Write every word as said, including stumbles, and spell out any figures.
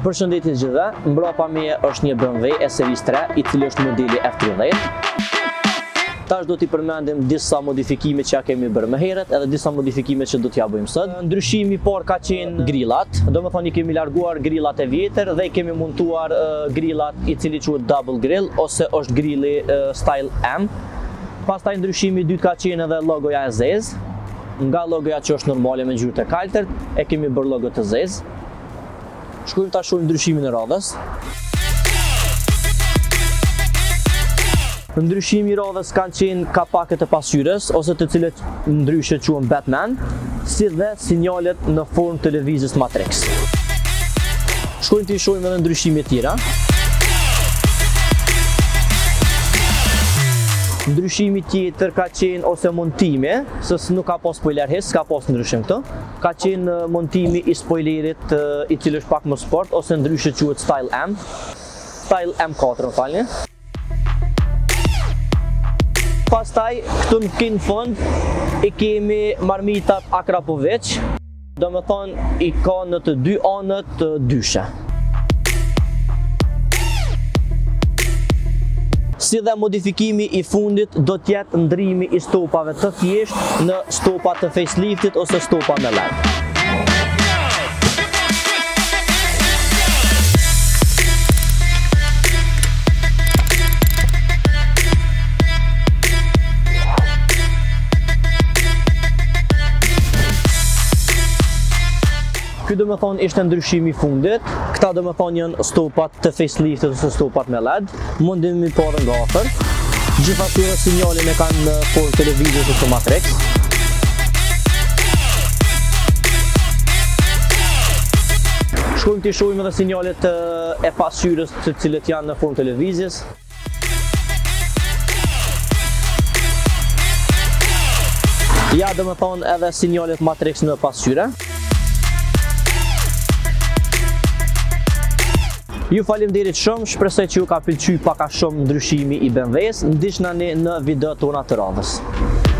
Përshëndetje gjithëve, mbrapa meje është një B M W S series tre, i cili është modeli F tridhjetë. Tash do t'i përmendim disa modifikime që ja kemi bërë më herët edhe disa modifikime që do t'ja bëjmë sot. Ndryshimi i parë ka qenë grillat, do më thonë i kemi larguar grillat e vjetër dhe i kemi montuar uh, grillat i cili quhet double grill ose është grilli uh, style M. Pastaj ndryshimi i dytë ka qenë edhe logoja e zezë. Nga logoja që është normale me ngjyrë të kaltërt, e kemi bërë logo të zezë. Shkojmë ta shohim ndryshimin e radhës. Ndryshimi i radhës kanë qenë kapaket e pasqyrës, ose të cilët ndryshe quhen Batman, si dhe sinjalet në formë televizës Matrix. Shkojmë të shohim edhe ndryshime tjera. Ndryshimi tjetër ka qenë ose montimi, se nuk ka pas spoiler hes, ka pas ndryshim këtu. Ka qenë montimi i spoilerit i cili është pak më sport, ose ndryshe quhet Style M. Style M katër, më falni. Pastaj, këtu në kin fund, i kemi marmitat Akrapovic, do me thonë i ka në të dy anët të dyshe. Si dhe modifikimi i fundit do t'jetë ndrimi i stopave të thjesht në stopa të faceliftit ose stopa me L E D. Ky do me thonë ishte ndryshimi i fundit, këta do me thonë janë stopat të faceliftit ose stopat me L E D, mundim mi parë nga afër. Gjithashtu sinjalin e kanë në formë televizës ose Matrix. Shkojmë të shohim edhe sinjalet e pasqyrës të cilët janë në formë televizës. Ja do me thonë edhe sinjalet Matrix në pasqyre. Ju faleminderit shumë, shpresoj që ju ka pëlqyer pak a shumë ndryshimi i B M W-s, ndiqni në video tona të radhës.